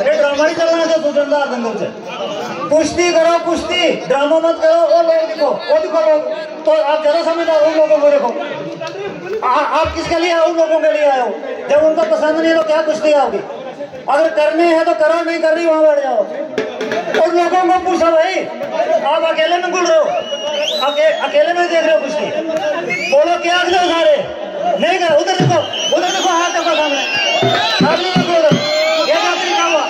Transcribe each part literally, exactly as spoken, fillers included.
ये ड्रामा नहीं चलना जो सुजनदार दंगल से। कुश्ती करो कुश्ती, ड्रामा मत करो। वो लोग देखो, वो देखो लोग, तो आप ज्यादा समझदार उन लोगों को देखो। आप किसके लिए उन लोगों के लिए आए हो? जब उनको पसंद नहीं है तो क्या कुश्ती आओगी? अगर करनी है तो करो, नहीं करनी वहां बैठ जाओ। उन लोगों को पूछो भाई, आप अकेले में घूम रहे हो, अके, अकेले में देख रहे हो कुश्ती, बोलो क्या अगले सारे नहीं करो। उधर देखो, उधर देखो, हाथ देखो सामने, सामने देखो उधर, ये क्या तरीका हुआ?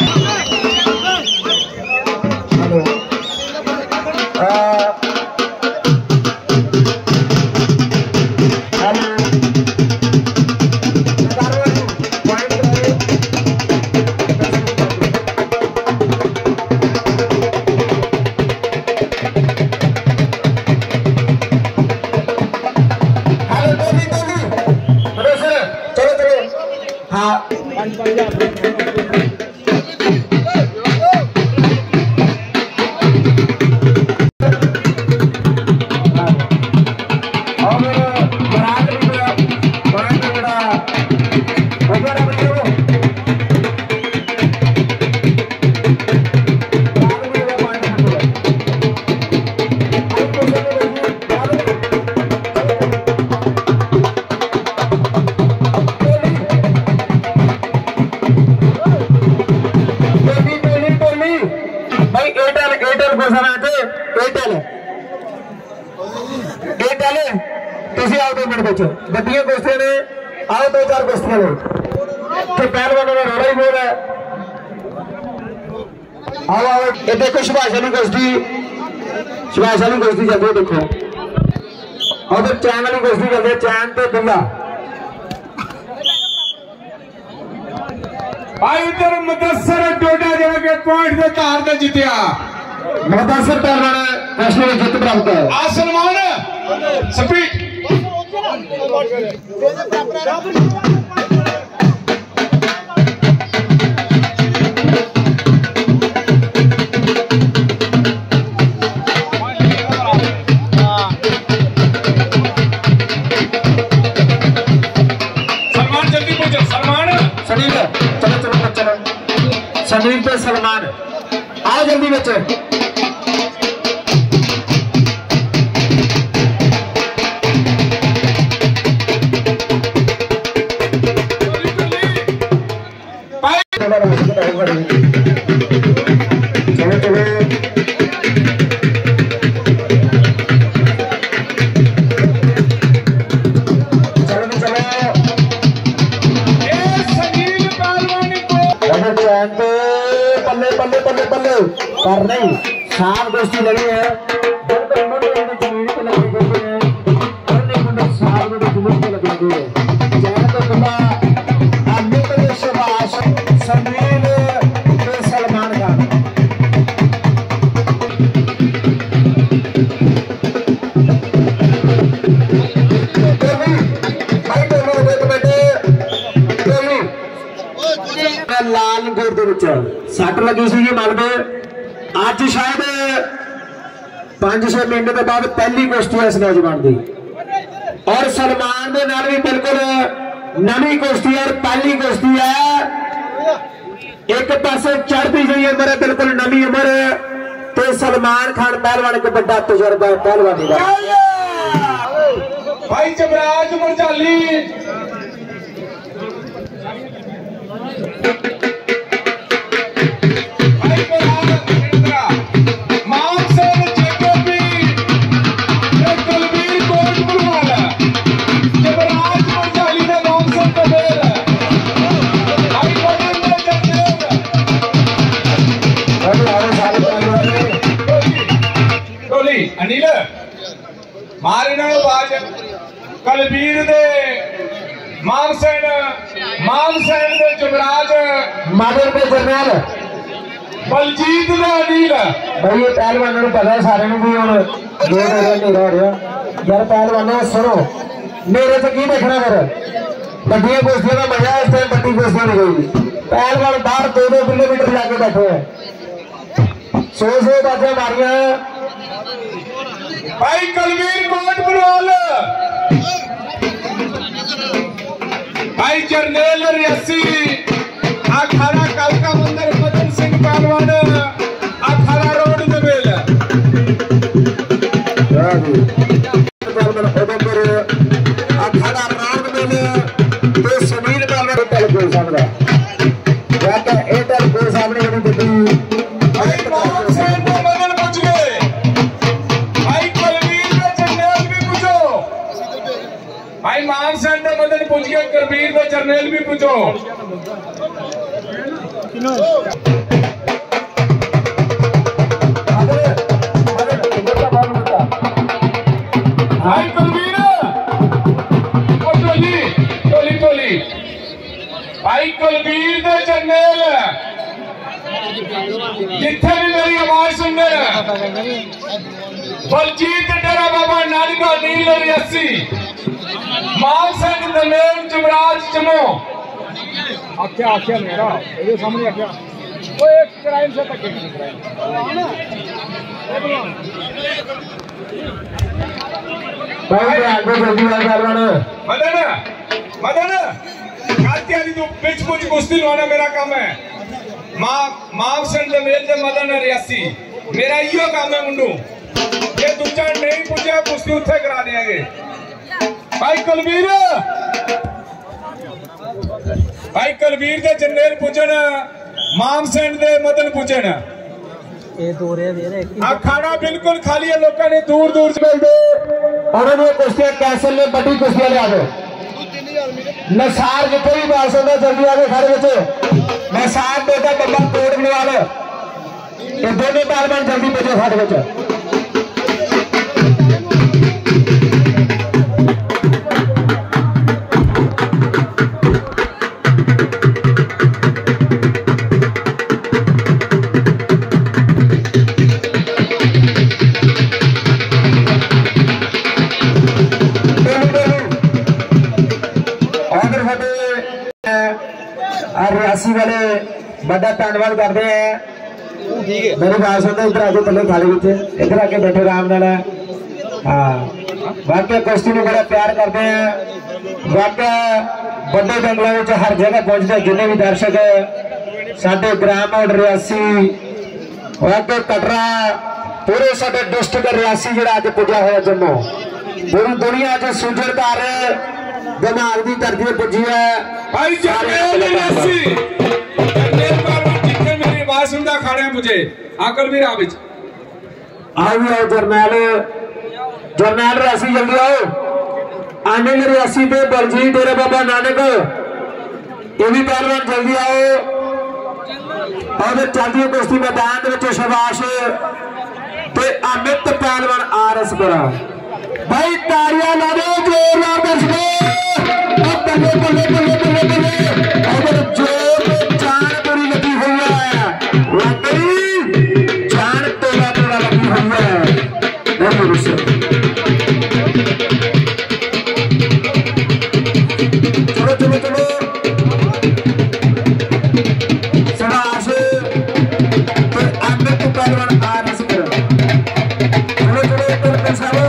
बटिया कुश्तियां ने आओ दो चार कुश्तियां लो तो पहलवानों का रोड़ा ही बोल है। आओ आओ ये देखो सुभाषानी कुश्ती, सुभाषानी कुश्ती चलती है देखो, और तो चैन वाली कुश्ती चलती है, चैन तो दुल्ला। भाई इधर मुदस्सर डोडा जगह के पॉइंट से कार ने जीतिया, मुदस्सर पहलवान नेशनल में जीत प्राप्त है। आ सलमान स्पीड सलमान जल्दी पहुंचो, सलमान सलीम चलो चलो चलो, सलीम पे सलमान आओ जल्दी बच्चे। चलो चलो पल्ले पल्ले पल्ले पल्ले पर नहीं, साफ दोस्ती लगी है, जमीन पे लगी हुई है, साफ जमीन पे लगी हुई है। जहाँ तो खुला अमित शबाश समीर सलमान खान लाल गोर सट लगी सी मलबे। अज शायद पांच छे मिनट के बाद पहली कुश्ती है इस नौजवान की, और सलमान के नाल भी बिल्कुल नवी कुश्ती है, पहली कुश्ती है। एक पासे चढ़ती हुई उम्र है, बिल्कुल नवी उम्र, तो सलमान खान पहलवान एक बड़ा तजुर्बा है पहलवानी का। भाई जबराज मुरजाली अनिल मारे ना बाज कलबीर दे मानसैन मानसैन दे जबराज माडल पे जरनैल बलजीत दे अनिल। भाई ये पहलवानों को पता है सारे भी हम दो नहीं रह रहा यार। पहलवानों सुनो मेरे से की देखना कर बड्डिया कुश्तियों का मजा इस टाइम बड्डी कुश्तियां नहीं गई। पहलवान बाहर दो दो किलोमीटर जाके बैठे हैं, सौ सौ बातें मारिया। भाई कलवीर कोट बरवाल भाई जरनेल रियासी अखाड़ा कल का मंदिर उधमपुर अखाड़ा राउंड में तो सुनील पालवन एयरटेल गोल सामने जाकर एयरटेल गोल सामने बनी गड्डी भाई मोहम्मद सैन को मदन पहुंच गए भाई करबीर का जर्नैल भी पूछो भाई मोहम्मद सैन का मदन पहुंच गए करबीर का जर्नैल भी पूछो भाई करबीर टोली टोली टोली भाई कुलबीर दे जर्नैल जिथे भी मेरी आवाज सुन रहे बलजीत डेरा बाबा नानका नील रियासी मान सिंह दमेल जुमराज चमो आख्या आख्या मेरा ये सामने आख्या वो एक क्राइम से तक मदन मदन तू पिच कुछ कुश्ती लवाना मेरा काम है मां मां सिंह दमेल ते मदन रियासी मेरा इहो काम है मुंडू ये दूजा नहीं पूछे कुश्ती उत्थे करा देंगे भाई कुलबीर भाई कुलबीर दे जर्नैल पूछन मां सिंह दे मदन पूछन अखाड़ा बिल्कुल खाली है लोगों ने दूर दूर से मिल दे और कुश्तियां कैसल ने बड़ी कुश्तियां लिया दो नसार जितने भी बात सुनता जल्दी आगे खड़े बच्चे नसार बेटा बब्बा कोट बनवाल ये दोनों पहलवान जल्दी बचे खड़े बच्चे रियासी वाले बड़ा धन्यवाद करते हैं मेरी बात सुनते इधर आके थले खाली बच्चे इधर आके बैठे आराम नाल हाँ वाकई कुश्ती में बड़ा प्यार करते हैं वाकई बड़े जंगलों में हर जगह पहुंचते जिन्हें भी दर्शक साडे ग्राम और रियासी वाकई कटरा पूरे साडे डिस्ट्रिक्ट रियासी जिहड़ा अज पुजा होया जम्मू पूरी दुनिया अज सुजरदार जमाल की धरती पुजी है भाई जर्नैल रियासी जर्नैल बाबा जितने मेरी आवाज सुनता खड़े हैं मुझे आकर भी राह विच आओ आओ जर्नैल जर्नैल रियासी जल्दी आओ अनिल रियासी पे बलजीत डेरा बाबा नानक ये भी पहलवान जल्दी आओ और चलती है कुश्ती मैदान में शबाश ते अमित पहलवान आर एस पुरा भाई तालियां ला दो जोरदार दर्शकों बल्ले बल्ले बल्ले बल्ले बल्ले और जोर में जान पूरी लगी हुई है वाकई जान तोड़ा तोड़ा लगी हुई है चलो चलो चलो सबाश तो अमित पहलवान आर एस पुरा चलो चलो एक साहब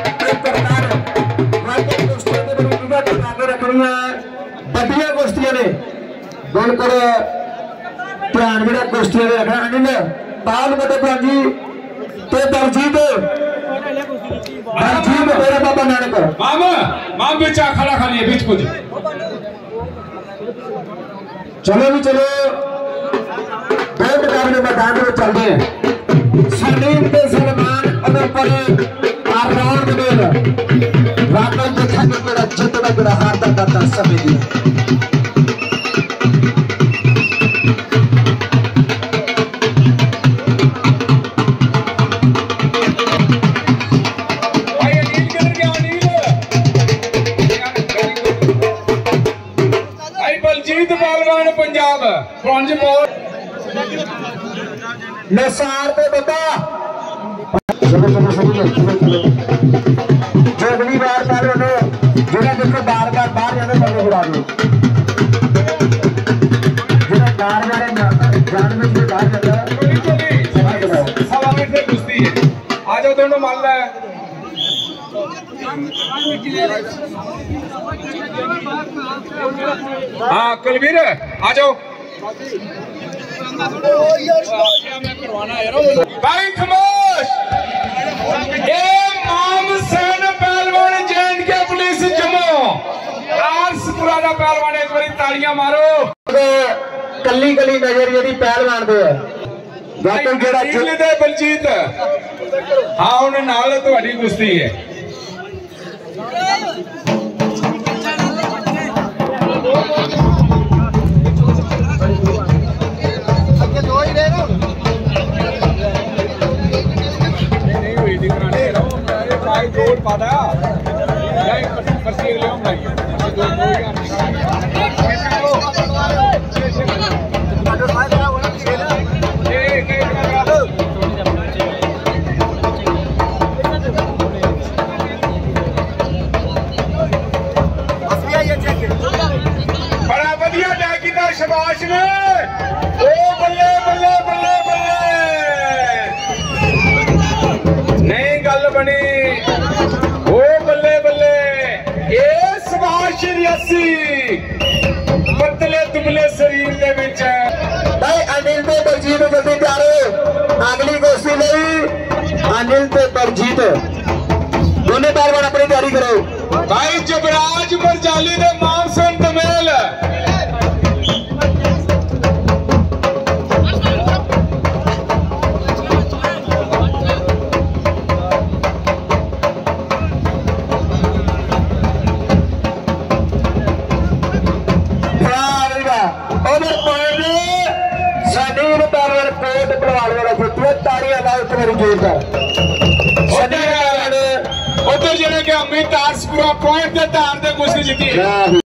बड़िया कुश्तियां ने बिल्कुल ध्यान मेरा कुश्तियां रखना अनिल पाल बड़े भैन जी ते बलजीत बलजीत डेरा बाबा नानक मामा माम बीच खड़ा खाली है बीच कुछ चलो भी चलो दो मुकाबले मैदान में चलते हैं सलीम ते सलमान उधमपुर राउंड में वाकई देखा कि मेरा जितना मेरा हारता करता समय दिया बलजीत पहलवान पंजाब नसार पे बता जो अगली बार पहलवान जो देखो बार बार बाहर जाने बंदे उड़ा दो जो बार बार जान में जो बाहर जाता है सवा मिनट से कुश्ती है आ जाओ दोनों मान ला हाँ कुलबीर आ जाओ भाई खमोश ये माम से तालियां मारो। कली कली नजर जी पहलवान दे बलजीत हाँ उन्हें नाल तुहाडी कुश्ती है। जोड़ पादा बड़ा वधिया टैग किया शबाश ने। ओ बल्ले बल्ले बल्ले बल्ले नहीं गल बनी। ओ बल्ले बल्ले ये शबाश रियासी पतले दुबले शरीर के विच भाई अनिल ते बलजीत जल्दी तैयार हो अगली कुश्ती नहीं। अनिल ते बलजीत दोनों पहलवान अपनी तैयारी करो। भाई जबराज मरजाली ने मानसन तमेल उधर जो अमित आरसपुरा पॉइंट के धार से कुछ जीती है।